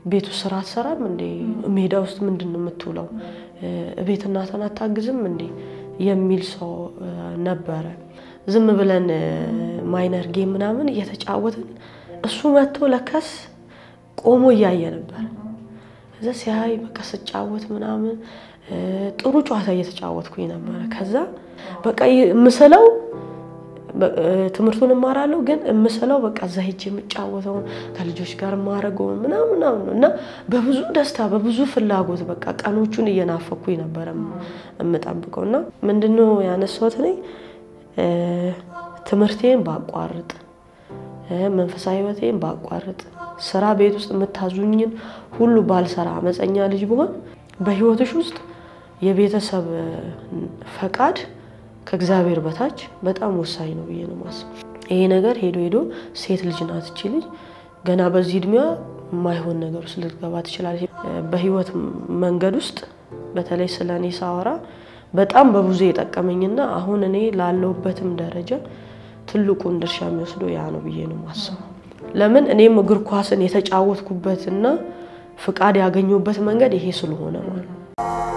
ቤቱ ስራ አትሰራም እንዴ ሜዳ ውስጥ ምንድነው የምትውለው ቤት እናቷን አታግዝም እንዴ የሚል ሰው ነበረ ዝም ብለን ማይነር ጌም ምናምን እየተጫወትን እሱ መጥቶ ለካስ ቆሞ ያየ ነበር እዛ ሲያይ በቃ ስጫወት ምናምን ጥሩ ጨዋታ እየተጫወትኩኝ ነበር ከዛ በቃ ምሰለው ትምርቱን ማራለው ግን ምሰለው በቃ እዛ ሄጄ የምጫወተው ከልጆች ጋር ማረገው ምናምን እና በብዙ ደስታ በብዙ ፍላጎት በቃ ቀኖቹን እየናፈኩኝ ነበር እምጠብቀውና ምንድነው ያነሳሁት ነኝ ትምርቴን ባቋርጥ መንፈሳዊ ህይወቴን ባቋርጥ ስራ ቤት ውስጥ መታዙኝን ሁሉ ባልሰራ አመፀኛ ልጅ ብሆን በህይወትሽ ውስጥ የቤተሰብ ፈቃድ ከእግዚአብሔር በታች በጣም ወሳኝ ነው ብዬ ነው ማስበው ይሄ ነገር ሄዶ ሴት ልጅ ናት እቺ ልጅ ገና በዚህ እድሜዋ ማይሆን ነገር ውስጥ ልትገባ ትችላለች በህይወት መንገድ ውስጥ በተለይ ስለኔ ሳወራ በጣም በብዙ የጠቀመኝና አሁን እኔ ላለውበትም ደረጃ ትልቁን ድርሻ የሚወስደው ያ ነው ብዬ ነው ማስበው ለምን እኔም እግር ኳስን የተጫወትኩበትና ፍቃድ ያገኘሁበት መንገድ ይሄ ስለሆነ ማለት ነው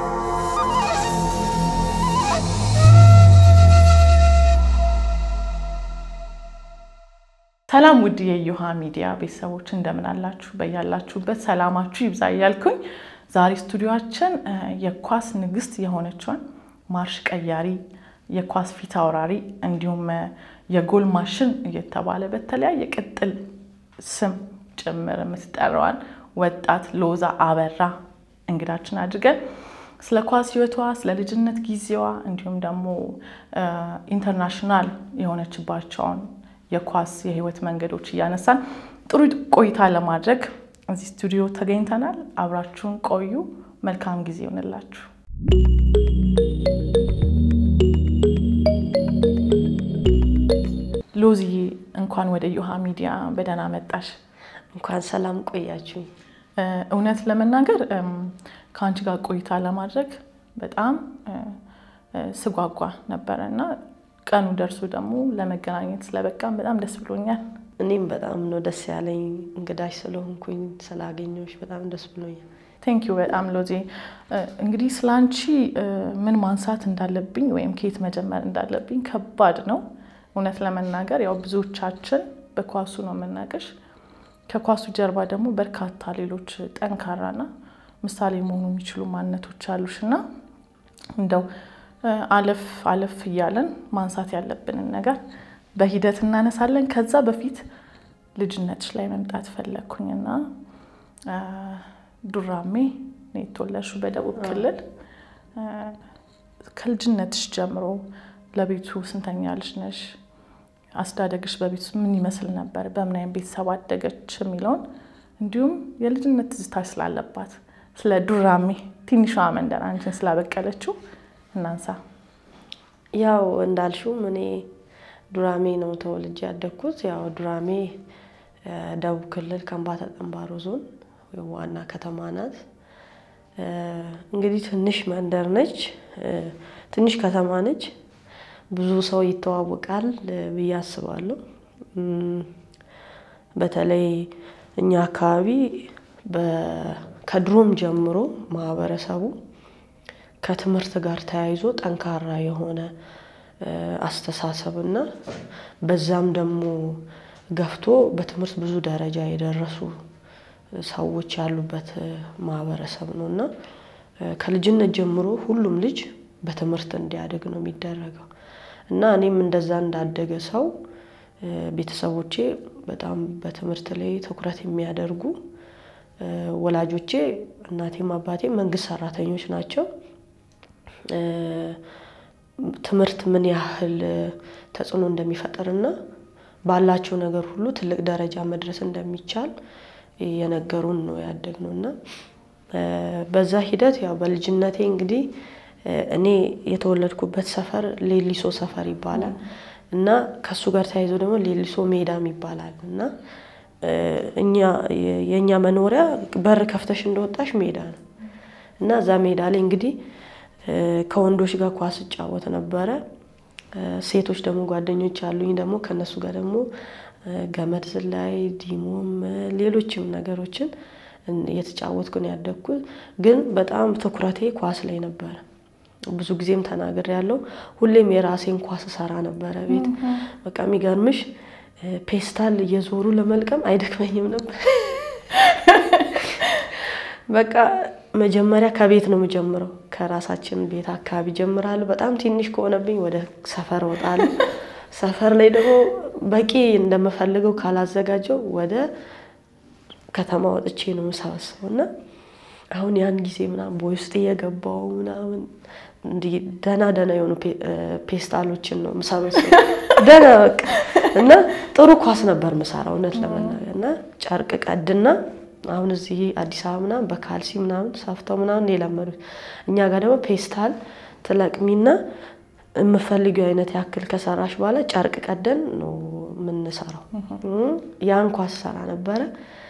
ሰላም ውድ የዮሃ ሚዲያ ቤተሰቦች እንደምን አላችሁ በያላችሁበት ሰላማችሁ ይብዛ ይያልኩኝ ዛሬ ስቱዲዮአችን የኳስ ንግስት የሆነችውን ማርሽ ቀያሪ የኳስ ፊት አውራሪ እንዲሁም የጎል ማሽን እየተባለ በተለያየ ቅጥል ስም ጭምር መስጠራዋን ወጣት ሎዛ አበራ እንግዳችን አድርገን ስለ ኳስ ህይወቷ ስለ ልጅነት ጊዜዋ እንዲሁም ደግሞ ኢንተርናሽናል የሆነችባቸው የኳስ የህይወት መንገዶች ያነሳን ጥሩ ቆይታ ለማድረግ እዚህ ስቱዲዮ ተገኝተናል አብራችሁን ቆዩ መልካም ጊዜ ይሁንላችሁ ሎዚ እንኳን ወደ ዮሃ ሚዲያ በደና መጣሽ እንኳን ሰላም ቆያችሁ እውነት ለመናገር ካንቺ ጋር ቆይታ ለማድረግ በጣም ስጓጓ ነበርና ቀኑ ደርሶ ደግሞ ለመገናኘት ስለበቃም በጣም ደስ ብሎኛል እኔም በጣም ነው ደስ ያለኝ እንግዳሽ ስለሆንኩኝ ስላገኘሁሽ በጣም ደስ ብሎኛል Thank you በጣም ሎዚ እንግዲህ ስላንቺ ምን ማንሳት እንዳለብኝ ወይም ከየት መጀመር እንዳለብኝ ከባድ ነው እውነት ለመናገር ያው ብዙዎቻችን በኳሱ ነው መናቀሽ ከኳሱ ጀርባ ደግሞ በርካታ ሌሎች ጠንካራና ምሳሌ መሆኑ የሚችሉ ማንነቶች አሉሽና እንደው አለፍ ይያለን ማንሳት ያለብን ነገር በሂደት እናነሳለን ከዛ በፊት ልጅነትሽ ላይ መምጣት ፈለኩኝና ዱራሜ ነይቶለሽ በደቡብ ክልል ከልጅነትሽ ጀምሮ ለቤቱ ስንተኛ ልጅ ነሽ አስተዳደግሽ በቤቱ ምን ይመስል ነበር በምን አይነት ቤተሰብ አደገች የሚለውን እንዲሁም የልጅነት ትዝታሽ ስላለባት ስለ ዱራሜ ትንሿ መንደር አንቺን ስላበቀለችው እናንሳ ያው እንዳልሽው እኔ ዱራሜ ነው ተወልጄ ያደኩት ያው ዱራሜ ደቡብ ክልል ከምባታ ጠምባሮ ዞን ዋና ከተማ ናት እንግዲህ ትንሽ መንደር ነች ትንሽ ከተማ ነች ብዙ ሰው ይተዋወቃል በያስባለሁ በተለይ እኛ አካባቢ ከድሮም ጀምሮ ማህበረሰቡ ከትምርት ጋር ተያይዞ ጠንካራ የሆነ አስተሳሰብና በዛም ደግሞ ገፍቶ በትምርት ብዙ ደረጃ የደረሱ ሰዎች ያሉበት ማህበረሰብ ነውና ከልጅነት ጀምሮ ሁሉም ልጅ በትምርት እንዲያድግ ነው የሚደረገው እና እኔም እንደዛ እንዳደገ ሰው ቤተሰቦቼ በጣም በትምርት ላይ ትኩረት የሚያደርጉ ወላጆቼ እናቴም አባቴም መንግስት ሰራተኞች ናቸው ትምርት ምን ያህል ተጽዕኖ እንደሚፈጠርና ባላቸው ነገር ሁሉ ትልቅ ደረጃ መድረስ እንደሚቻል የነገሩን ነው ያደግነውና በዛ ሂደት ያው በልጅነቴ እንግዲህ እኔ የተወለድኩበት ሰፈር ሌሊሶ ሰፈር ይባላል እና ከሱ ጋር ተያይዞ ደግሞ ሌሊሶ ሜዳም ይባላልና የኛ መኖሪያ በር ከፍተሽ እንደወጣሽ ሜዳ ነው እና ዛ ሜዳ ላይ እንግዲህ ከወንዶች ጋር ኳስ ጫወት ነበር ሴቶች ደግሞ ጓደኞች አሉኝ ደግሞ ከነሱ ጋር ደግሞ ገመድ ዝላይ ዲሞም ሌሎችም ነገሮችን እየተጫወትኩ ነው ያደግኩት ግን በጣም ትኩረቴ ኳስ ላይ ነበር ብዙ ጊዜም ተናግሬ ያለው ሁሌም የራሴን ኳስ ሰራ ነበር ቤት በቃ የሚገርምሽ ፔስታል እየዞሩ ለመልቀም አይደክመኝም ነበር በቃ መጀመሪያ ከቤት ነው መጀመረው ከራሳችን ቤት አካባቢ ጀምራለሁ በጣም ትንሽ ከሆነብኝ ወደ ሰፈር ወጣለሁ ሰፈር ላይ ደግሞ በቂ እንደምፈልገው ካላዘጋጀው ወደ ከተማ ወጥቼ ነው መሳሰውና አሁን ያን ጊዜ ምናምን ቦይስት እየገባው ምናምን እንዲ ደና የሆኑ ፔስታሎችን ነው መሳሰው ደና በቃ እና ጥሩ ኳስ ነበር መሳራው እውነት ለመናገርና ጨርቅ ቀድና አሁን እዚህ አዲስ አበባ ምናምን በካልሲ ምናምን ሳፍታው ምናምን የለመዱት እኛ ጋር ደግሞ ፔስታል ተለቅሚና የምፈልገው አይነት ያክል ከሰራሽ በኋላ ጨርቅ ቀደን ነው ምን ሰራው ያን ኳስ ሰራ ነበር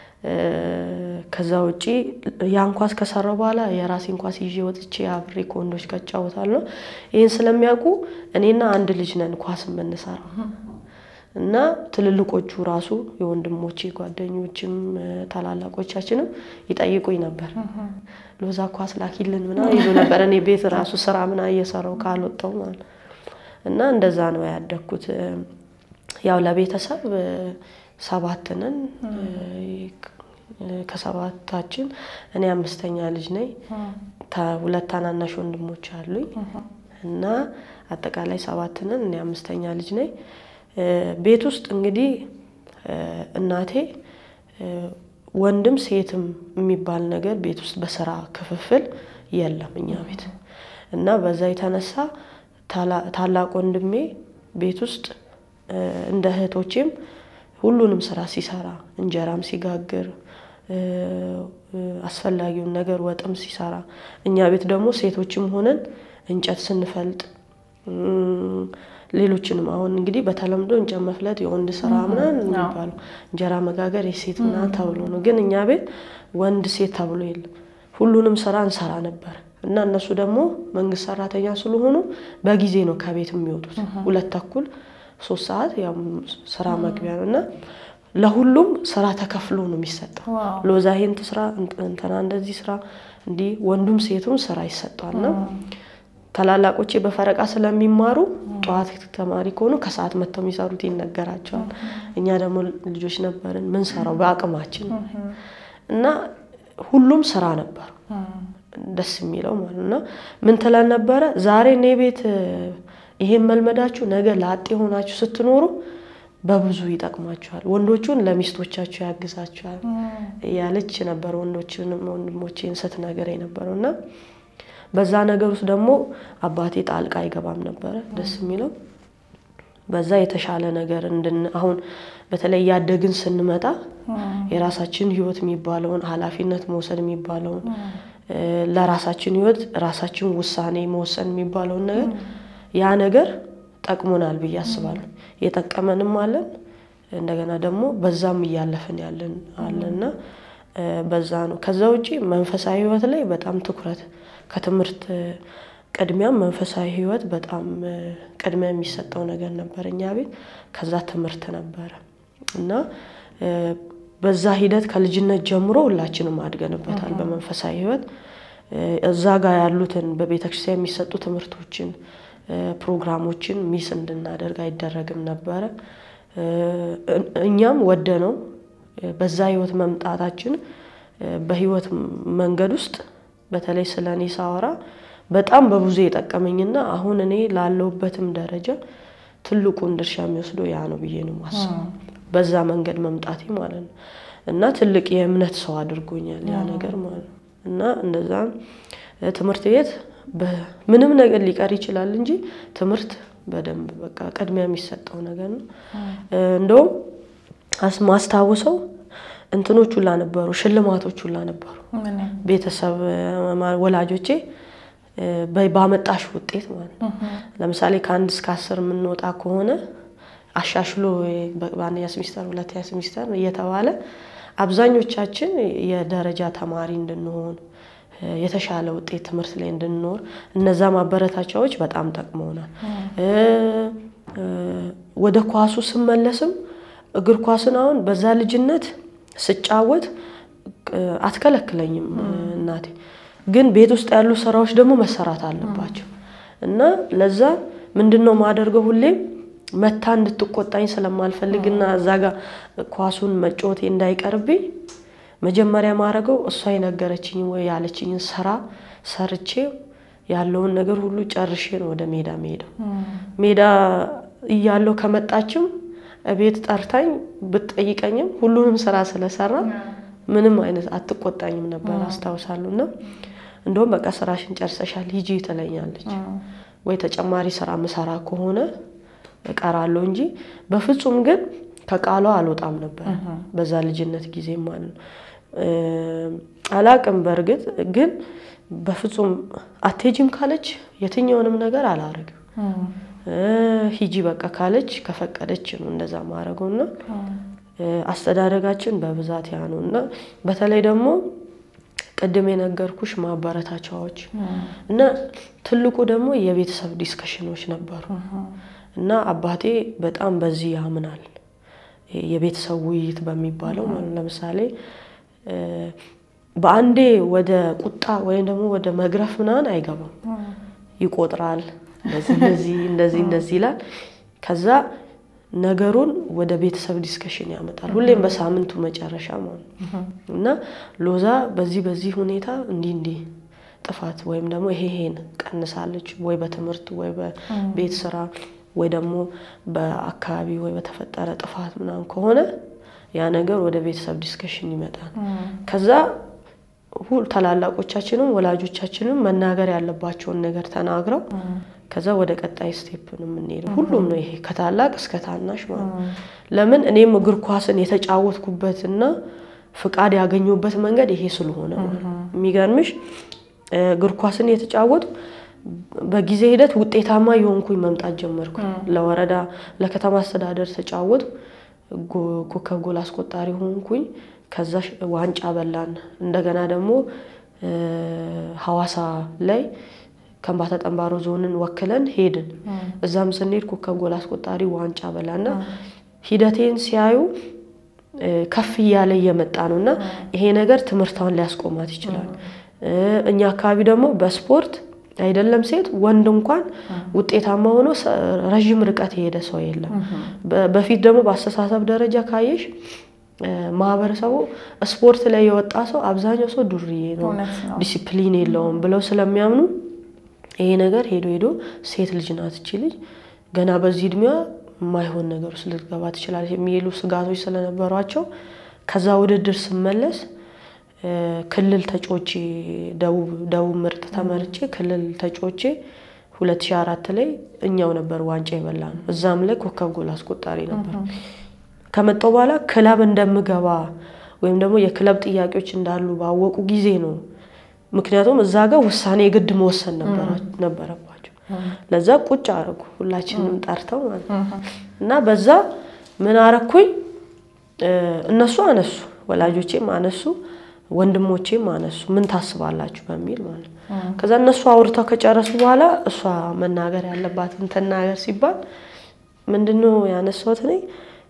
ከዛ ውጪ ያን ኳስ ከሰራው በኋላ የራሴን ኳስ ይዤ ወጥቼ አብሬ ኮንዶች ከጫወታለሁ ይሄን ስለሚያውቁ እኔና አንድ ልጅ ነን ኳስ የምንሰራው እና ትልልቆቹ ራሱ የወንድሞቼ ጓደኞችም ታላላቆቻችንም ይጠይቁኝ ነበር ሎዛ ኳስ ላኪልን ምናምን ይሉ ነበር እኔ ቤት ራሱ ስራ ምናምን እየሰራው ካልወጣው ማለት እና እንደዛ ነው ያደግኩት ያው ለቤተሰብ 7 ነን ከሰባታችን እኔ አምስተኛ ልጅ ነኝ ሁለት ታናናሽ ወንድሞች አሉኝ እና አጠቃላይ 7 ነን እኔ አምስተኛ ልጅ ነኝ ቤት ውስጥ እንግዲህ እናቴ ወንድም ሴትም የሚባል ነገር ቤት ውስጥ በስራ ክፍፍል የለም እኛ ቤት እና በዛ የተነሳ ታላቅ ወንድሜ ቤት ውስጥ እንደ እህቶቼም ሁሉንም ስራ ሲሰራ እንጀራም ሲጋግር አስፈላጊውን ነገር ወጥም ሲሰራ እኛ ቤት ደግሞ ሴቶችም ሆነን እንጨት ስንፈልጥ ሌሎችንም አሁን እንግዲህ በተለምዶ እንጨት መፍለጥ የወንድ ስራ ምናምን ይባላል እንጀራ መጋገር የሴት ምናምን ተብሎ ነው ግን እኛ ቤት ወንድ ሴት ተብሎ የለም ሁሉንም ስራ እንሰራ ነበር እና እነሱ ደግሞ መንግስት ሰራተኛ ስለሆኑ በጊዜ ነው ከቤት የሚወጡት 2:30 3 ሰዓት ያው ስራ መግቢያ ነውና ለሁሉም ስራ ተከፍሎ ነው የሚሰጠው ሎዛ ይሄን ስራ እንተና እንደዚህ ስራ እንዲ ወንዱም ሴቱም ስራ ይሰጣልና ታላላቆቼ በፈረቃ ስለሚማሩ ጧት ተማሪ ሆኖ ከሰዓት መተው የሚሰሩት ይነገራቸዋል እኛ ደግሞ ልጆች ነበርን ምን ሰራው በአቅማችን እና ሁሉም ስራ ነበር ደስ የሚለው ማለትና ምን ተላል ነበር ዛሬ ነው ቤት ይሄን መልመዳችሁ ነገ ላጤ ሆናችሁ ስትኖሩ በብዙ ይጣቀማችኋል ወንዶቹን ለሚስቶቻችሁ ያግዛችኋል ያለች ነበር ወንድሞቼን ስትነገረኝ ነበርና በዛ ነገር ውስጥ ደግሞ አባቴ ጣልቃ አይገባም ነበር ደስ የሚለው በዛ የተሻለ ነገር አሁን በተለይ ያደግን ስንመጣ የራሳችን ህይወት የሚባለውን ኃላፊነት መውሰድ የሚባለውን ለራሳችን ህይወት ራሳችን ውሳኔ መወሰን የሚባለውን ነገር ያ ነገር ጠቅሞናል ብዬ አስባለሁ የተቀመንም አለን እንደገና ደግሞ በዛም ይያለፈን ያለን አለና በዛ ነው ከዛ ውጪ መንፈሳዊ ህይወት ላይ በጣም ትኩረት ከትምርት ቀድሚያ መንፈሳዊ ህይወት በጣም ቀድሚያ የሚሰጠው ነገር ነበርኛ ቤት ከዛ ትምርት ነበር እና በዛ ሂደት ከልጅነት ጀምሮ ሁላችንም አድገንበታል በመንፈሳዊ ህይወት እዛ ጋር ያሉትን በቤተክርስቲያን የሚሰጡ ትምርቶችን ፕሮግራሞችን ሚስ እንድናደርግ አይደረግም ነበር እኛም ወደነው በዛ ህይወት መምጣታችን በህይወት መንገድ ውስጥ በተለይ ስለኔ ሳወራ በጣም በብዙ የጠቀመኝና አሁን እኔ ላለውበትም ደረጃ ትልቁን ድርሻ የሚወስደው ያ ነው ብዬ ነው ማስበው በዛ መንገድ መምጣቴ ማለት ነው እና ትልቅ የእምነት ሰው አድርጎኛል ያ ነገር ማለት እና እንደዛ ትምርት ቤት በምንም ነገር ሊቀር ይችላል እንጂ ትምርት በደንብ በቃ ቀድሚያ የሚሰጠው ነገር ነው እንደውም ማስታወሰው እንትኖቹ ላነበሩ ሽልማቶቹ ላነበሩ ቤተሰብ ወላጆቼ ባመጣሽ ውጤት ማለት ነው ለምሳሌ ከ1 እስከ 10 ምንወጣ ከሆነ አሻሽሎ በአንደኛ ሴሚስተር ሁለተኛ ሴሚስተር እየተባለ አብዛኞቻችን የደረጃ ተማሪ እንድንሆን የተሻለ ውጤት ትምርት ላይ እንድንኖር እነዛ ማበረታቻዎች በጣም ጠቅመውናል ወደ ኳሱ ስመለስም እግር ኳስን አሁን በዛ ልጅነት ስጫወት አትከለክለኝም እናቴ ግን ቤት ውስጥ ያሉ ስራዎች ደግሞ መሰራት አለባቸው እና ለዛ ምንድነው ማደርገው ሁሌ መታ እንድትቆጣኝ ስለማልፈልግና እዛጋ ኳሱን መጫወቴ እንዳይቀርብኝ መጀመሪያ ማረገው እሷ የነገረችኝ ወይ ያለችኝ ስራ ሰርቼ ያለውን ነገር ሁሉ ጨርሼ ነው ወደ ሜዳ ሜዳ ሜዳ ይያለው ከመጣችም ቤት ጠርታኝ ብትጠይቀኝም ሁሉንም ስራ ስለሰራ ምንም አይነት አትቆጣኝም ነበር አስተዋውሳለሁና እንደውም በቃ ስራሽን ጨርሰሻል ሂጂ ትለኛለች ወይ ተጨማሪ ስራ መስራ ከሆነ እቀራለሁ እንጂ በፍጹም ግን ከቃሏ አልወጣም ነበር በዛ ልጅነት ጊዜ ማለት ነው አላቅም በርግጥ ግን በፍጹም አትሄጂም ካለች የትኛውንም ነገር አላረግም ሂጂ በቃ ካለች ከፈቀደች ነው እንደዛ ማረገውና አስተዳደጋችን በብዛት ያነውና በተለይ ደግሞ ቀደም የነገርኩሽ ማባረታቻዎች እና ትልቁ ደግሞ የቤተሰብ ዲስከሽኖች ነበሩ እና አባቴ በጣም በዚህ ያምናል የቤተሰብ ውይይት በሚባለው ማለት ለምሳሌ በአንዴ ወደ ቁጣ ወይ ደግሞ ወደ መግረፍ ምናን አይገባም ይቆጥራል እንደዚህ ይላል ከዛ ነገሩን ወደ ቤተሰብ ዲስከሽን ያመጣል ሁሌም በሳምንቱ መጨረሻ ማለት እና ሎዛ በዚህ ሁኔታ እንዲ ጥፋት ወይም ደግሞ ይሄን ቀንሳለች ወይ በትምህርት ወይ በቤት ስራ ወይ ደግሞ በአካባቢ ወይ በተፈጠረ ጥፋት ምናን ከሆነ ያ ነገር ወደ ቤተሰብ ዲስከሽን ይመጣል ከዛ ሁሉ ተላላቆቻችንም ወላጆቻችንም መናገር ያለባቸውን ነገር ተናግረው ከዛ ወደ ቀጣይ ስቴፕ ነው የምንሄደው ሁሉም ነው ይሄ ከታላቅ እስከ ታናሽ ማለት ለምን እኔም እግር ኳስን የተጫወትኩበትና ፍቃድ ያገኘሁበት መንገድ ይሄ ስለሆነ የሚገርምሽ እግር ኳስን የተጫወቱ በጊዜ ሂደት ውጤታማ የሆንኩኝ መምጣት ጀመርኩ ለወረዳ ለከተማ አስተዳደር ተጫወቱ ኮከብ ጎል አስቆጣሪ ሆንኩኝ ከዛ ዋንጫ በላን እንደገና ደግሞ ሐዋሳ ላይ ከምባታ ጠምባሮ ዞንን ወክለን ሄድን እዛም ስንሄድ ኮከብ ጎል አስቆጣሪ ዋንጫ በላና ሂደቴን ሲያዩ ከፍ ያለ የመጣ ነውና ይሄ ነገር ትምርታውን ሊያስቆማት ይችላል እኛ አካባቢ ደግሞ በስፖርት አይደለም ሴት ወንድ እንኳን ውጤታማ ሆኖ ረጅም ርቀት ሄደ ሰው የለም በፊት ደግሞ በአስተሳሰብ ደረጃ ካየሽ ማህበረሰቡ ስፖርት ላይ የወጣ ሰው አብዛኛው ሰው ዱርዬ ነው ዲሲፕሊን የለውም ብለው ስለሚያምኑ ይሄ ነገር ሄዶ ሴት ልጅ ናት እቺ ልጅ ገና በዚህ እድሜዋ ማይሆን ነገር ስለገባ ትችላለች የሚሉ ስጋቶች ስለነበሯቸው ከዛ ውድድር ስመለስ ክልል ተጮቼ ደቡብ ምርጥ ተመርጬ ክልል ተጮቼ 2004 ላይ እኛው ነበር ዋንጫ ይበላን እዛም ላይ ኮከብ ጎል አስቆጣሪ ነበር ከመጣው በኋላ ክለብ እንደምገባ ወይም ደግሞ የክለብ ጥያቄዎች እንዳሉ ባወቁ ጊዜ ነው ምክንያቱም እዛ ጋር ውሳኔ ግድ መወሰን ነበረባቸው ለዛ ቁጭ አረጉ ሁላችንም ጠርተው ማለት እና በዛ ምን አረኩኝ እነሱ አነሱ ወላጆቼም አነሱ ወንድሞቼም አነሱ ምን ታስባላችሁ በሚል ማለት ከዛ እነሱ አውርተው ከጨረሱ በኋላ እሷ መናገር ያለባትን ተናገር ሲባል ምንድነው ያነሳሁት ነኝ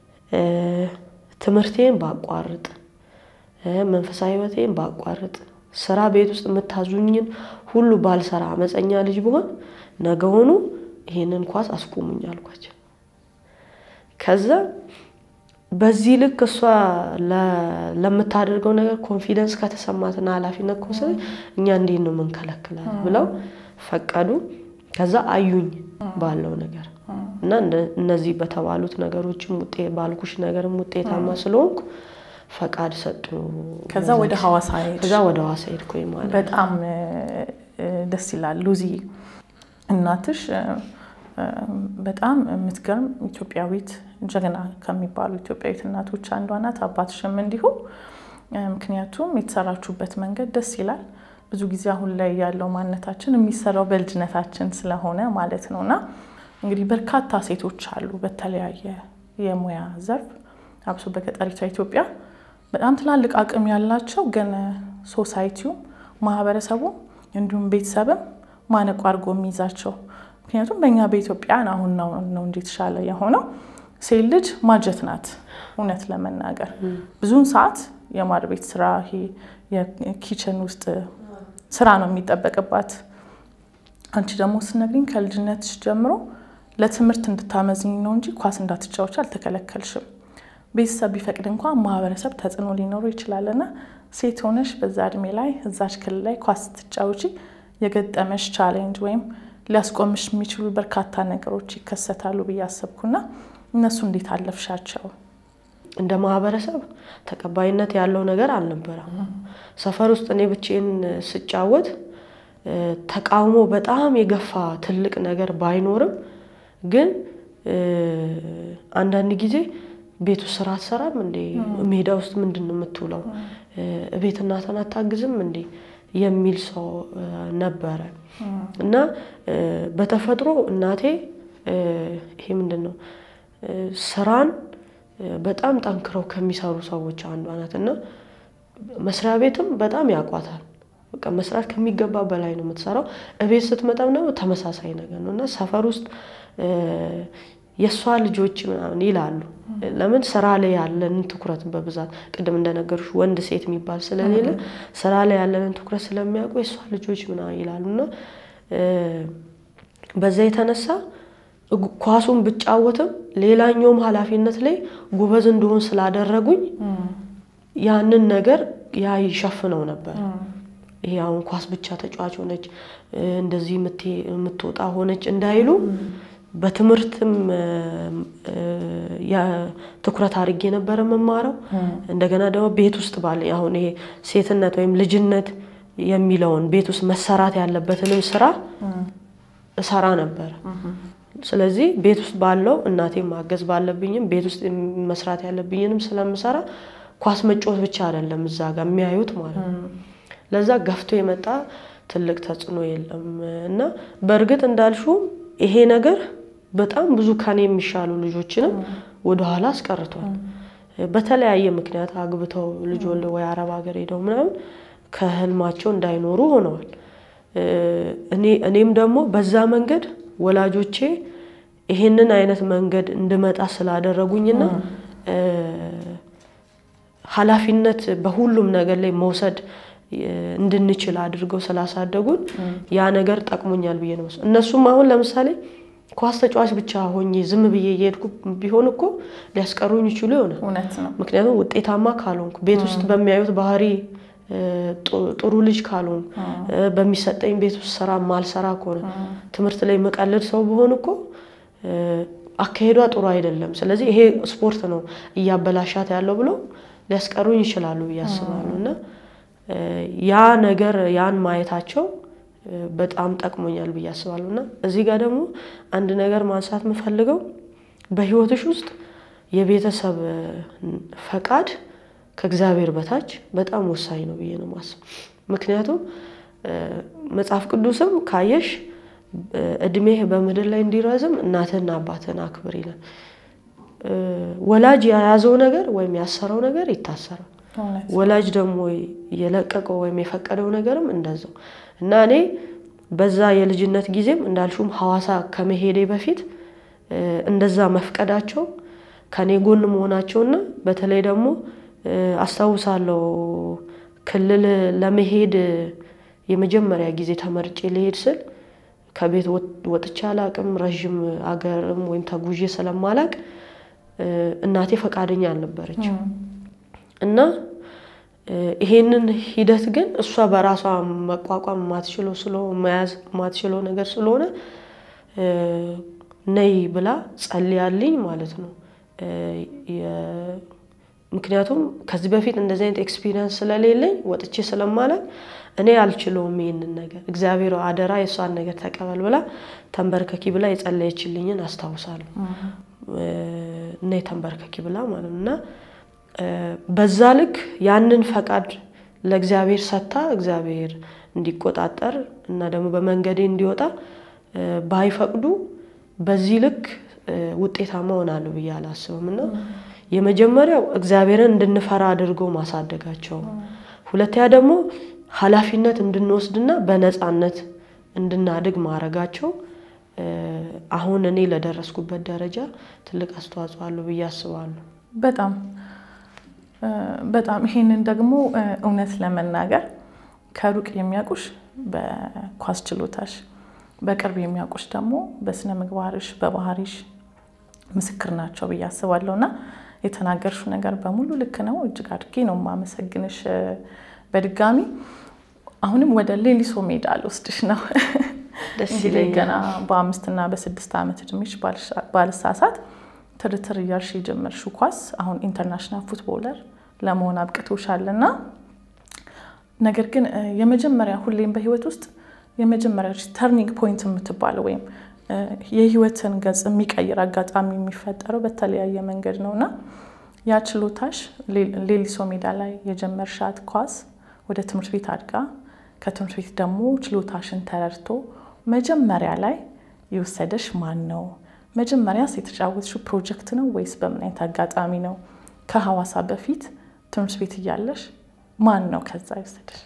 ትምርቴን ባቋርጥ መንፈሳዊ ህይወቴን ባቋርጥ ስራ ቤት ውስጥ መታዙኝን ሁሉ ባልሰራ አመፀኛ ልጅ ብሆን ነገውኑ ይሄንን ኳስ አስቆሙኝ አልኳቸው ከዛ በዚህ ልክ እሷ ለምታደርገው ነገር ኮንፊደንስ ከተሰማትና ኃላፊነት ከወሰደ እኛ እንዴት ነው መንከለክላል ብለው ፈቀዱ ከዛ አዩኝ ባለው ነገር እና እነዚህ በተባሉት ነገሮችም ውጤት ባልኩሽ ነገርም ውጤታማ ስለሆንኩ ፈቃድ ሰጡ ከዛ ወደ ሐዋሳ ሄድኩኝ ማለት በጣም ደስ ይላል ሉዚ እናትሽ በጣም ምትገርም ኢትዮጵያዊት ጀግና ከሚባሉ ኢትዮጵያዊት እናቶች አንዷ ናት አባትሽም እንዲሁ ምክንያቱም የተሰራችሁበት መንገድ ደስ ይላል ብዙ ጊዜ አሁን ላይ ያለው ማንነታችን የሚሰራው በልጅነታችን ስለሆነ ማለት ነውና እንግዲህ በርካታ ሴቶች አሉ በተለያየ የሙያ ዘርፍ አብሶ በገጠሪቷ ኢትዮጵያ በጣም ትላልቅ አቅም ያላቸው ግን ሶሳይቲው ማህበረሰቡ እንዲሁም ቤተሰብም ማነቆ አርጎ የሚይዛቸው ምክንያቱም በእኛ በኢትዮጵያ አሁን ነው እንዴት ሻለ የሆነው ሴት ልጅ ማጀት ናት እውነት ለመናገር ብዙን ሰዓት የማድ ቤት ስራ ይሄ የኪችን ውስጥ ስራ ነው የሚጠበቅባት አንቺ ደግሞ ስነግሪኝ ከልጅነትሽ ጀምሮ ለትምህርት እንድታመዝኝ ነው እንጂ ኳስ እንዳትጫወቺ አልተከለከልሽም ቤተሰብ ቢፈቅድ እንኳን ማህበረሰብ ተጽዕኖ ሊኖረው ይችላልና ሴት ሆነሽ በዛ እድሜ ላይ እዛች ክልል ላይ ኳስ ትጫወቺ የገጠመሽ ቻሌንጅ ወይም ሊያስቆምሽ የሚችሉ በርካታ ነገሮች ይከሰታሉ በያሰብኩና እነሱ እንዴት አለፍሻቸው እንደ ማህበረሰብ ተቀባይነት ያለው ነገር አልነበረም ሰፈር ውስጥ እኔ ብቻዬን ስጫወት ተቃውሞ በጣም የገፋ ትልቅ ነገር ባይኖርም ግን አንዳንድ ጊዜ ቤቱ ስራ ተሰራም እንዴ ሜዳ ውስጥ ምንድነው የምትውለው ቤት እናታን አታግዝም እንዴ የሚል ሰው ነበር እና በተፈጥሮ እናቴ ይሄ ምንድነው ስራን በጣም ጠንክረው ከሚሰሩ ሰዎች አንዷ ናትና መስሪያ ቤትም በጣም ያቋታል በቃ መስራት ከሚገባ በላይ ነው የምትሰራው እቤት ስትመጣም ነው ተመሳሳይ ነገር ነውና ሰፈር ውስጥ የሷ ልጆች ምናምን ይላሉ ለምን ስራ ላይ ያለን ትኩረት በብዛት ቅድም እንደነገርሽ ወንድ ሴት የሚባል ስለሌለ ስራ ላይ ያለን ትኩረት ስለሚያውቁ የሷ ልጆች ምናምን ይላሉና በዛ የተነሳ ኳሱን ብጫወትም ሌላኛውም ኃላፊነት ላይ ጉበዝ እንደሆን ስላደረጉኝ ያንን ነገር ያ ይሸፍነው ነበር ይሄ አሁን ኳስ ብቻ ተጫዋች ሆነች እንደዚህ የምትወጣ ሆነች እንዳይሉ በትምህርትም ያ ትኩረት አድርጌ ነበር መማረው እንደገና ደግሞ ቤት ውስጥ ባለ አሁን ይሄ ሴትነት ወይም ልጅነት የሚለውን ቤት ውስጥ መሰራት ያለበትንም ስራ እሰራ ነበር ስለዚህ ቤት ውስጥ ባለው እናቴ ማገዝ ባለብኝም ቤት ውስጥ መስራት ያለብኝንም ስለምሰራ ኳስ መጫወት ብቻ አይደለም እዛ ጋር የሚያዩት ማለት ለዛ ገፍቶ የመጣ ትልቅ ተጽዕኖ የለም እና በርግጥ እንዳልሽው ይሄ ነገር በጣም ብዙ ካኔ የሚሻሉ ልጆችንም ወደ ኋላ አስቀርቷል በተለያየ ምክንያት አግብተው ልጅ ወልደው ወይ አረብ ሀገር ሄደው ምናምን ከህልማቸው እንዳይኖሩ ሆነዋል እኔም ደግሞ በዛ መንገድ ወላጆቼ ይሄንን አይነት መንገድ እንድመጣ ስላደረጉኝና ኃላፊነት በሁሉም ነገር ላይ መውሰድ እንድንችል አድርገው ስላሳደጉን ያ ነገር ጠቅሞኛል ብዬ ነው እነሱም አሁን ለምሳሌ ኳስ ተጫዋች ብቻ ሆኜ ዝም ብዬ እየሄድኩ ቢሆን እኮ ሊያስቀሩኝ ይችላል ይሆናል እውነት ነው ምክንያቱም ውጤታማ ካልሆንኩ ቤት ውስጥ በሚያዩት ባህሪ ጥሩ ልጅ ካልሆን በሚሰጠኝ ቤት ውስጥ ስራ ማልሰራ ከሆነ ትምህርት ላይ መቀለድ ሰው ቢሆን እኮ አካሄዷ ጥሩ አይደለም ስለዚህ ይሄ ስፖርት ነው እያበላሻት ያለው ብሎ ሊያስቀሩኝ ይችላሉ ያስባሉና ያ ነገር ያን ማየታቸው በጣም ጠቅሞኛል በያስባሉና እዚህ ጋር ደግሞ አንድ ነገር ማንሳት መፈልገው በህይወትሽ ውስጥ የቤተሰብ ፈቃድ ከእግዚአብሔር በታች በጣም ወሳኝ ነው ብዬ ነው ማስብ ምክንያቱም መጽሐፍ ቅዱስም ካየሽ እድሜህ በመድር ላይ እንዲራዘም እናትና አባትን አክብር ይላል ወላጅ ያያዘው ነገር ወይም ያሰረው ነገር ይታሰራል ወላጅ ደግሞ የለቀቀው ወይም የፈቀደው ነገርም እንደዛው እና እኔ በዛ የልጅነት ጊዜም እንዳልሹም ሐዋሳ ከመሄዴ በፊት እንደዛ መፍቀዳቸው ከኔ ጎን መሆናቸውና በተለይ ደግሞ አስተዋውሳለሁ ክልል ለመሄድ የመጀመሪያ ጊዜ ተመርጬ ልሄድ ስል ከቤት ወጥቻ አላቅም ረጅም አገርም ወይም ተጉዤ ስለማላቅ እናቴ ፈቃደኛ አልነበረች እና ይሄንን ሂደት ግን እሷ በራሷ መቋቋም ማትችለው ነገር ስለሆነ ነይ ብላ ጸልያልኝ ማለት ነው ምክንያቱም ከዚህ በፊት እንደዚህ አይነት ኤክስፒሪየንስ ስለሌለኝ ወጥቼ ስለማላቅ እኔ አልችለውም ይሄንን ነገር እግዚአብሔር አደራ የሷን ነገር ተቀበል ብላ ተንበርከኪ ብላ የጸለየችልኝን አስተዋውሳለሁ እና ተንበርከኪ ብላ ማለትና በዛ ልክ ያንን ፈቃድ ለእግዚአብሔር ሰጣ እግዚአብሔር እንዲቆጣጠር እና ደግሞ በመንገዴ እንዲወጣ ባይፈቅዱ በዚህ ልክ ውጤታማ ሆናለሁ ብዬ አላስብምና የመጀመሪያው እግዚአብሔርን እንድንፈራ አድርጎ ማሳደጋቸው ሁለተኛ ደግሞ ኃላፊነት እንድንወስድና በነፃነት እንድናድግ ማረጋቸው አሁን እኔ ለደረስኩበት ደረጃ ትልቅ አስተዋጽኦ አለው ብዬ አስባለሁ በጣም በጣም ይሄንን ደግሞ እውነት ለመናገር ከሩቅ የሚያውቁሽ በኳስ ችሎታሽ በቅርብ የሚያውቁሽ ደግሞ በስነ ምግባርሽ በባህሪሽ ምስክር ናቸው ብዬ አስባለሁና የተናገርሽው ነገር በሙሉ ልክ ነው እጅግ አድርጌ ነው ማመሰግንሽ በድጋሚ አሁንም ወደ ሌሊሶ ሜዳ ልወስድሽ ነው ደስ ይለኛል ገና በ5 እና በ6 ዓመት እድሜሽ ባልሳሳት ትርትር እያልሽ ጀመርሽው ኳስ አሁን ኢንተርናሽናል ፉትቦለር ለመሆን አብቅቶሻልና ነገር ግን የመጀመሪያ ሁሌም በህይወት ውስጥ የመጀመሪያ ተርኒንግ ፖይንት የምትባለው ወይም የህይወትን ገጽ የሚቀይር አጋጣሚ የሚፈጠረው በተለያየ መንገድ ነውና ያ ችሎታሽ ሌሊሶ ሜዳ ላይ የጀመርሻት ኳስ ወደ ትምህርት ቤት አድጋ ከትምህርት ቤት ደግሞ ችሎታሽን ተረድቶ መጀመሪያ ላይ ይወሰደሽ ማን ነው መጀመሪያስ የተጫወትሽው ፕሮጀክት ነው ወይስ በምን አይነት አጋጣሚ ነው ከሐዋሳ በፊት ትምህርት ቤት እያለሽ ማን ነው ከዛ ይወሰደሽ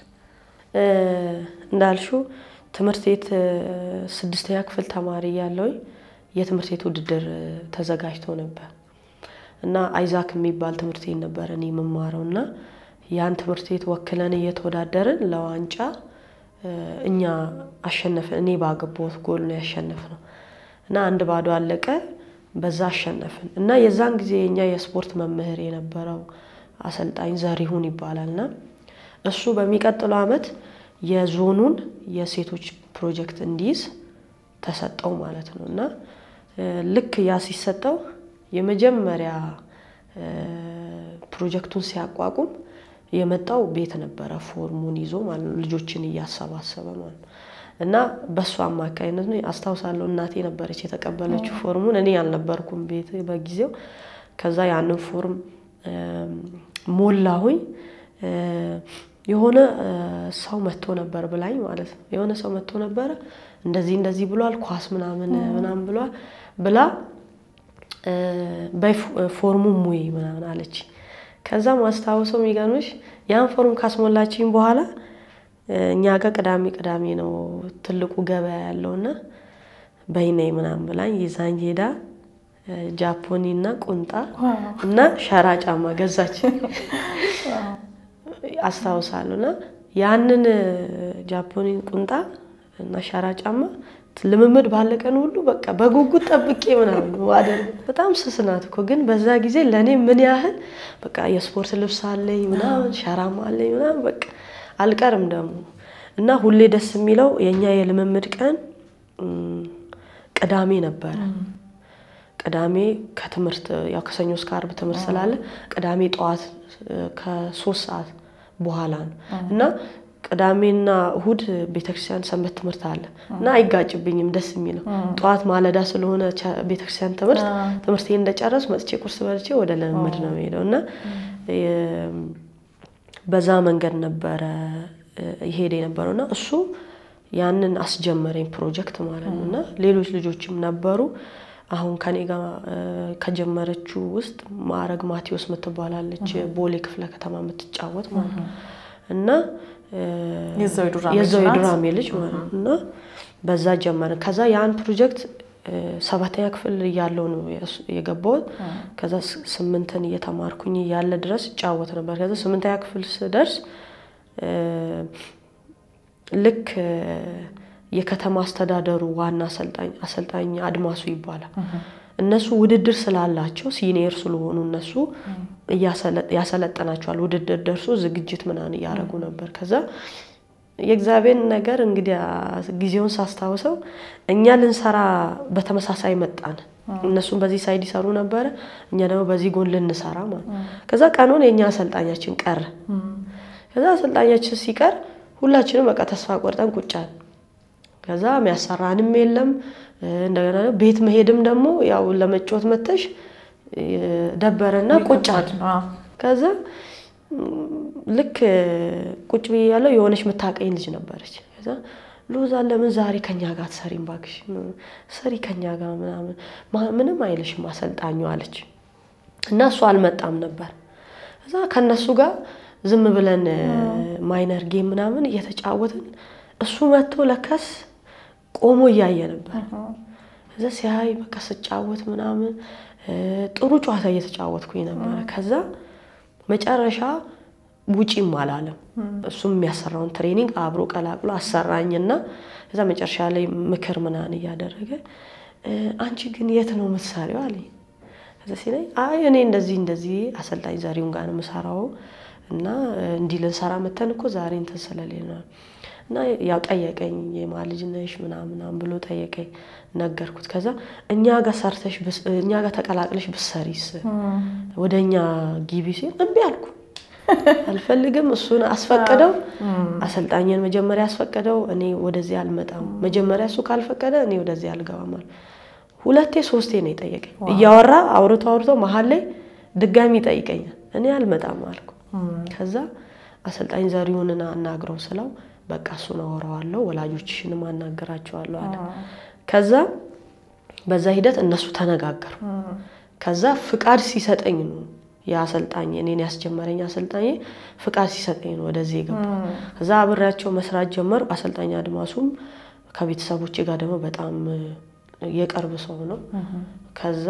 እንዳልሽው ትምህርት ቤት 6ኛ ክፍል ተማሪ ያለውኝ የትምህርት ቤት ውድድር ተዘጋጅቶ ነበር እና አይዛክ የሚባል ትምህርት ቤት ነበር እኔ መማረውና ያን ትምህርት ቤት ወክለን እየተወዳደርን ለዋንጫ እኛ አሸነፈን እኔ ባገባሁት ጎል ነው ያሸነፈው እና 1-0 አለቀ በዛ አሸነፈን እና የዛን ጊዜ እኛ የስፖርት መምህር የነበረው አሰልጣኝ ዘሪሁን ይባላልና እሱ በሚቀጥለው አመት የዞኑን የሴቶች ፕሮጀክት እንዲይዝ ተሰጠው ማለት ነውና ልክ ያ ሲሰጠው የመጀመሪያ ፕሮጀክቱን ሲያቋቁም የመጣው ቤት ነበር ፎርሙን ይዞ ማለት ልጆችን ያሰባሰበ ማለት እና በሷ አማካይነት ነው አስተዋውሳለሁ እናቴ ነበረች የተቀበለችው ፎርሙን እኔ ያልነበርኩም ቤት በጊዜው ከዛ ያንን ፎርም ሞላሁኝ የሆነ ሰው መጥቶ ነበር ብላኝ ማለት ነው የሆነ ሰው መጥቶ ነበር እንደዚህ ብሏል ኳስ ምናምን ብሏል ብላ በፎርሙ ሙይ ምናምን አለች ከዛ ማስተዋወሰው የሚገርምሽ ያን ፎርም ካስሞላችኝ በኋላ እኛ ጋር ቅዳሜ ነው ትልቁ ገበያ ያለውና በይነይ ምናምን ብላኝ ይዛኝ ሄዳ ጃፖኒና ቁንጣ እና ሸራ ጫማ ገዛች አስተዋውሳለሁና ያንን ጃፖኒ ቁንጣ እና ሸራ ጫማ ለምምድ ባለቀን ሁሉ በቃ በጉጉት ጠብቄ ምናምን ዋደር በጣም ስስናት እኮ ግን በዛ ጊዜ ለኔ ምን ያህል በቃ የስፖርት ልብስ አለኝ ምናምን ሸራማ አለኝ ምናምን በቃ አልቀርም ደግሞ እና ሁሌ ደስ የሚለው የኛ የልምምድ ቀን ቅዳሜ ነበር ቅዳሜ ከትምህርት ያው ከሰኞ እስከ ዓርብ ትምህርት ስላለ ቅዳሜ ጧት ከ3 ሰዓት በኋላ እና ቅዳሜና እሁድ ቤተክርስቲያን ሰንበት ትምህርት አለ እና አይጋጭብኝም ደስ የሚለው ጧት ማለዳ ስለሆነ ቤተክርስቲያን ትምህርቴን እንደጨረስ መጥቼ ቁርስ በልቼ ወደ ልምምድ ነው የሄደውና በዛ መንገድ ነበር ይሄድ የነበረውና እሱ ያንን አስጀመረኝ ፕሮጀክት ማለት ነውና ሌሎች ልጆችም ነበሩ አሁን ከኔ ጋር ከጀመረችው ውስጥ ማረግ ማቴዎስ ምትባላለች ቦሌ ክፍለ ከተማ የምትጫወት ማለት ነው እና የዘው ድራሜ ልጅ ማለት ነውና በዛ ጀመረ ከዛ ያን ፕሮጀክት 7ኛ ክፍል ያለው ነው የገባው ከዛ 8ን እየተማርኩኝ ያለ ድረስ ጫወት ነበር ከዛ 8ኛ ክፍል ስደርስ ልክ የከተማ አስተዳደሩ ዋና አሰልጣኝ አድማሱ ይባላል እነሱ ውድድር ስላላቸው ሲኒየር ስለሆኑ እነሱ ያሰለጠናቸዋል ውድድር ደርሶ ዝግጅት ምናን ያረጉ ነበር ከዛ የእግዚአብሔር ነገር እንግዲህ ጊዜውን ሳስታውሰው እኛ ልንሰራ በተመሳሳይ መጣን እነሱም በዚህ ሳይድ ይሰሩ ነበር እኛ ደግሞ በዚህ ጎን ልንሰራ ማለት ከዛ ቀኑን የኛ አሰልጣኛችን ቀረ ከዛ አሰልጣኛችን ሲቀር ሁላችንም በቃ ተስፋ ቆርጠን ቁጫን ከዛ የሚያሰራንም የለም እንደገና ቤት መሄድም ደግሞ ያው ለመጫወት መተሽ ደበረና ቁጫት ከዛ ልክ ቁጭ ብያለሁ የሆነች መታቀኝ ልጅ ነበረች ከዛ ሎዛ ለምን ዛሬ ከኛ ጋር ተሰሪም ባክሽ ሰሪ ከኛ ጋር ምንም አይልሽም አሰልጣኙ አለች እና እሱ አልመጣም ነበር ከዛ ከነሱ ጋር ዝም ብለን ማይነር ጌም ምናምን እየተጫወትን እሱ መጥቶ ለካስ ቆሞ ያየ ነበር ከዛ ሲያይ በቃ ስጫወት ምናምን ጥሩ ጨዋታ እየተጫወትኩኝ ነበር ከዛ መጨረሻ ውጪም አላለም እሱም የሚያሰራውን ትሬኒንግ አብሮ ቀላቅሎ አሰራኝና ከዛ መጨረሻ ላይ ምክር ምናን ያደረገ አንቺ ግን የት ነው መስሪያው አለኝ ከዛ ሲለኝ አይ እኔ እንደዚህ አሰልጣኝ ዛሬውን ጋር ነው መስራው እና እንዲ ለሰራ መተን እኮ ዛሬ እንትን ስለሌለ እና ያው ጠየቀኝ የማልጅ ነሽ ምናምን ብሎ ጠየቀኝ ነገርኩት ከዛ እኛ ጋር ሰርተሽ እኛ ጋር ተቀላቅለሽ ብሰሪስ ወደኛ ግቢ ሲል እንቢ አልኩ አልፈልግም እሱን አስፈቀደው አሰልጣኝን መጀመሪያ አስፈቀደው እኔ ወደዚህ አልመጣም መጀመሪያ እሱ ካልፈቀደ እኔ ወደዚህ አልገባም አለ ሁለቴ ሶስቴ ነው የጠየቀኝ እያወራ አውርቶ መሃል ላይ ድጋሚ ጠይቀኛል እኔ አልመጣም አልኩ ከዛ አሰልጣኝ ዛሬውንና አናግረው ስለው በቃ እሱ ነው አወራዋለሁ ወላጆችሽንም አናገራቸዋለሁ አለ ከዛ በዛ ሂደት እነሱ ተነጋገሩ ከዛ ፍቃድ ሲሰጠኝ ነው ያሰልጣኝ እኔን ያስጀመረኝ አሰልጣኝ ፍቃድ ሲሰጠኝ ነው ወደዚህ የገባው ከዛ አብራቸው መስራት ጀመር አሰልጣኝ አድማሱም ከቤተሰቦቼ ጋር ደግሞ በጣም የቀርብ ሰው ነው ከዛ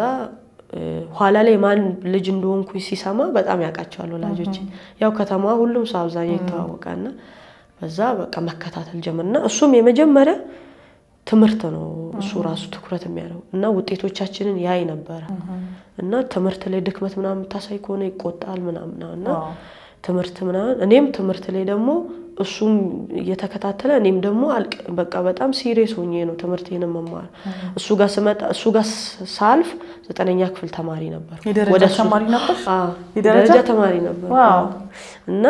ኋላ ላይ ማን ልጅ እንደሆንኩ ሲሰማ በጣም ያቃቻሉ ወላጆች ያው ከተማ ሁሉም ሰው አብዛኛው ይተዋወቃልና በዛ በቃ መከታተል ጀመርና እሱም የመጀመሪያ ትምርት ነው እሱ ራሱ ትኩረት የሚያለው እና ውጤቶቻችንን ያይ ነበር እና ትምርት ላይ ድክመት ምናምን ታሳይ ከሆነ ይቆጣል ምናምንና ትምርት ምናምን እኔም ትምርት ላይ ደግሞ እሱም እየተከታተለ እኔም ደግሞ በቃ በጣም ሲሪየስ ሆኜ ነው ትምርቴን መማር እሱ ጋር ስመጣ እሱ ጋር ሳልፍ 9ኛ ክፍል ተማሪ ነበር ወደ ተማሪ ነበር ደረጃ ተማሪ ነበር ዋው እና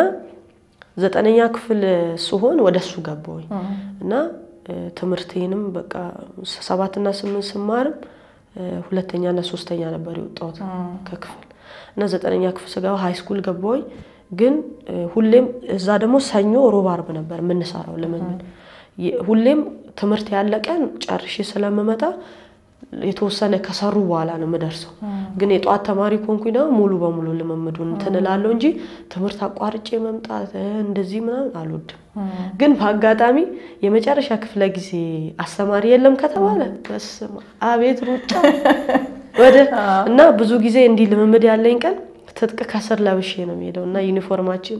9ኛ ክፍል ሲሆን ወደሱ ገባሁኝ እና ትምርቴንም በቃ 7 እና 8 ስማርም ሁለተኛ እና ሶስተኛ ነበር የወጣሁት ከክፍል እና 9ኛ ክፍል ስጋው ሃይ ስኩል ገባሁኝ ግን ሁሌም እዛ ደግሞ ሰኞ ሮብ አርብ ነበር ምንሰራው ለምን ሁሌም ትምርት ያለቀን ጨርሼ ስለምመጣ የተወሰነ ከሰሩ በኋላ ነው መደርሰው ግን የጧት ተማሪ ኮንኩኝ ነው ሙሉ በሙሉ ለመምዱን ተነላለው እንጂ ትምርት አቋርጬ መምጣት እንደዚህ ምናምን አልወድም ግን በአጋጣሚ የመጨረሻ ክፍለ ጊዜ አስተማሪ የለም ከተባለ በስማ አቤት ሩጫ ወደ እና ብዙ ጊዜ እንዲ ለመምድ ያለኝ ቀን ትጥቅ ከስር ለብሼ ነው የሚሄደውና ዩኒፎርማችን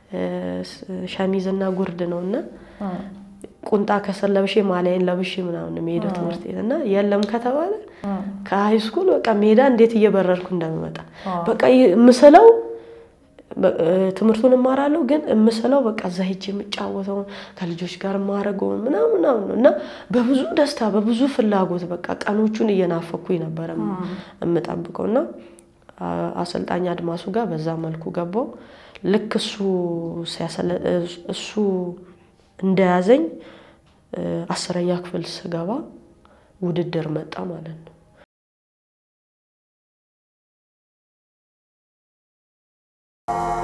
ሸሚዝና ጉርድ ነውና ቁንጣ ከስር ለብሼ ማሊያን ለብሼ ምናምን ነው የሚሄደው ትምርት እና የለም ከተባለ ከሃይ ስኩል በቃ ሜዳ እንዴት እየበረርኩ እንደምመጣ በቃ ምሰለው ትምርቱን ማራለው ግን ምሰለው በቃ ዛሂጅ የምጫወተው ከልጆች ጋር ማረገው ምናምን እና በብዙ ደስታ በብዙ ፍላጎት በቃ ቀኖቹን እየናፈኩኝ ነበር እምጠብቀውና አሰልጣኝ አድማሱ ጋር በዛ መልኩ ገባው ልክ እሱ እንደያዘኝ 10ኛ ክፍል ስገባ ውድድር መጣ ማለት ነው